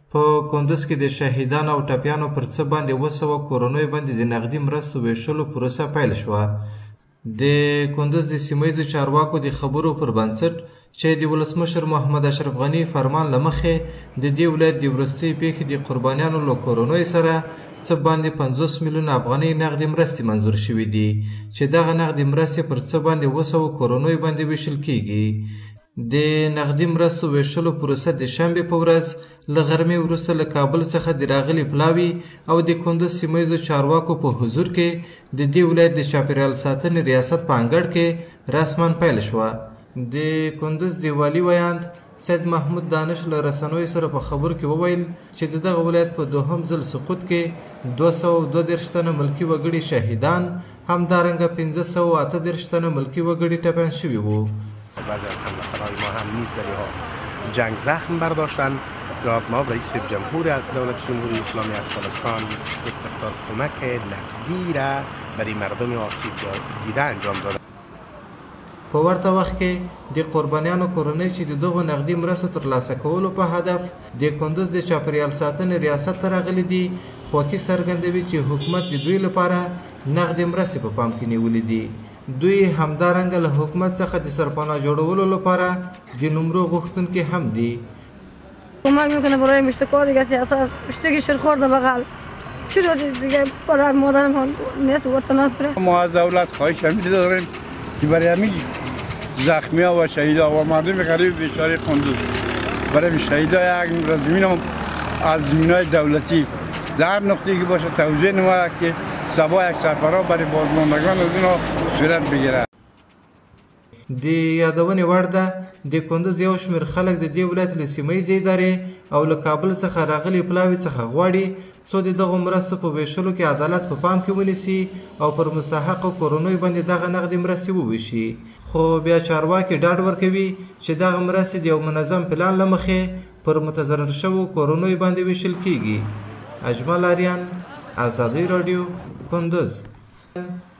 په کندز کې د شهیدانو او ټپیانو پر څه باندې 200 کورنیو باندې د نغدي مرستو ویشلو پروسه پیل شوه. د کندز د سیمه ییزو چارواکو د خبرو پر بنسټ چې د ولسمشر محمد اشرف غني فرمان له مخې د دې ولایت د وروستۍ پیښې د قربانیانو له کورنیو سره څه باندې 50 میلیون افغانۍ نغدي مرستې منظور شوي دي چې دغه نغدي مرستې پر څه باندې 200 کورنیو باندې ویشل کیږي. د نغدي مرستو ویشلو پروسه د شنبې په ورځ له غرمې وروسته له کابل څخه د راغلي پلاوي او د کندز سیمه ییزو چارواکو په حضور کې د دې ولایت د چاپیریال ساتنې ریاست په انګړ کې رسما پیل شوه. د کندز د والي ویاند سید محمود دانش له رسنیو سره په خبرو کې وویل چې د دغه ولایت په دوهم ځل سقوط کې 232 تنه ملکي وګړي شهیدان، همدارنګه 538 تنه ملکي وګړي ټپیان شوي وو. بعضی از هموطنهای ما هم نیز در اینها جنگ زخم برداشتند. جناب رئیس جمهور دولت جمهوری اسلامی افغانستان یک مقدار کمک نقدی را برای مردم آسیب دیده انجام دادند. په ورته وخت کې د قربانیانو کورنۍ چې د دغو نغدي مرستو ترلاسه کولو په هدف د کندز د چاپیریال ساتنې ریاست ته راغلي دي، خوښي څرګندوي چې حکومت د دوی لپاره نغدي مرستې په پام کې نیولې دي. دوی همدارنګه له حکومت څخه د سرپناه جوړولو لپاره د نمرو غوښتونکي هم دي. کمک میکنه برای مشتکا دیگه سیاست مشتکی شیرخوار در بغل چرا دیگه پدر مادرم نیست وطنات بره. ما از دولت خواهش همیشه داریم که برای همین زخمی ها و شهید ها و مردم غریب بیچاره کندوز برای شهید ها یک زمین از زمین های دولتی در نقطه‌ای که باشه توزیع نماید که سبا یک سرپراه برای بازماندگان از اینا صورت بگیره. د یادونې وړ ده د کندز یو شمېر خلک د دې ولایت له سیمه ییزې ادارې او له کابل څخه راغلي پلاوي څخه غواړي څو د دغو مرستو په ویشلو کې عدالت په پام کې ونیسي او پر مستحقو کورنیو باندې دغه نغدي مرستې وویشي. خو بیا چارواکي ډاډ ورکوي چې دغه مرستې د یو منظم پلان له مخې پر متضرر شوو کورنیو باندې ویشل کیږي. اجمل آریان، آزادی رادیو، کندز.